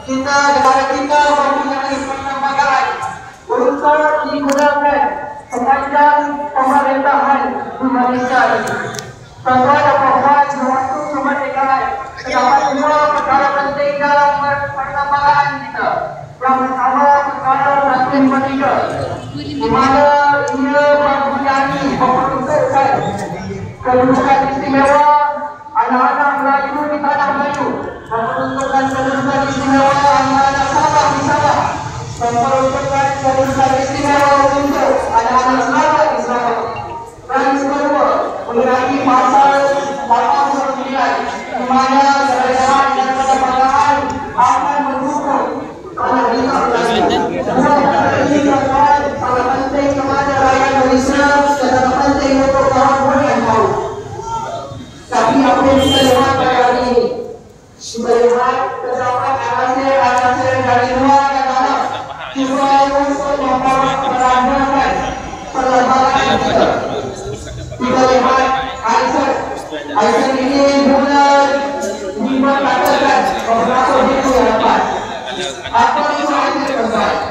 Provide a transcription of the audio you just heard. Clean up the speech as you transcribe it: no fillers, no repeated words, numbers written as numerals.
negara kita mempunyai perlembagaan untuk digunakan sepanjang pemerintahan di Malaysia ini. Tuan-tuan dan puan-puan, sewaktu kemerdekaan terdapat dua perkara penting dalam perlembagaan kita. Yang pertama, perkara Rasul Merdeka, di mana ia memperuntukkan kedudukan istimewa anak-anak Melayu di tanah Melayu, memperuntukkan kedudukan istimewa anak-anak Sabah di Sabah, memperuntukkan kedudukan istimewa untuk anak-anak Sarawak di Sarawak. Dan kedua, mengenai pasal 89 di mana kerajaan dan perlembagaan akan mendukung anak-anak Melayu. Dua perkara ini sangat penting kepada rakyat Malaysia dan sangat penting untuk kawan-kawan yang tahu. Tapi apa yang kita lihat pada hari ini, kita lihat terdapat hasil dari luar dan dalam juga untuk memperandakan perlembagaan kita. Kita lihat hasil ini bulan 5 katakan beberapa minggu yang lepas. Apa itu hasil tersebut?